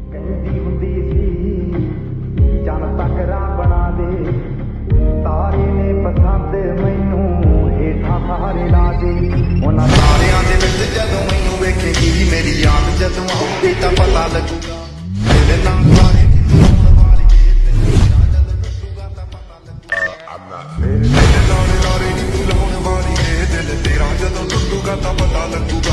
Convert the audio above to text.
ਕਹਿੰਦੀ ਹੁੰਦੀ ਸੀ ਜਨ ਤਕਰਾ ਬਣਾ ਦੇ, ਤਾਰੇ ਨੇ ਪਸੰਦ ਮੈਨੂੰ ਹੇਠਾਂ ਸਾਰੇ ਲਾ ਦੇ। ਉਹਨਾਂ ਤਾਰਿਆਂ ਦੇ ਵਿੱਚ ਜਦੋਂ ਮੈਨੂੰ ਵੇਖੇਗੀ ਮੇਰੀ ਯਾਦ ਜਦੋਂ ਆਉਗੀ ਤਾਂ ਪਤਾ ਲੱਗੂਗਾ ਤੇਰੇ ਨਾਲ ਸਾਰੇ ਹੋਣ ਵਾਲੀਏ, ਤੇਰੇ ਨਾਲ ਜਦੋਂ ਟੁੱਟੂਗਾ ਤਾਂ ਪਤਾ ਲੱਗੂਗਾ। ਤੇਰੇ ਨਾਲ ਲਾਰੇ ਨੀ ਤੂੰ ਲਾਉਣ ਵਾਲੀਏ, ਦਿਲ ਤੇਰਾ ਜਦੋਂ ਟੁੱਟੂਗਾ ਤਾਂ ਪਤਾ ਲੱਗੂਗਾ।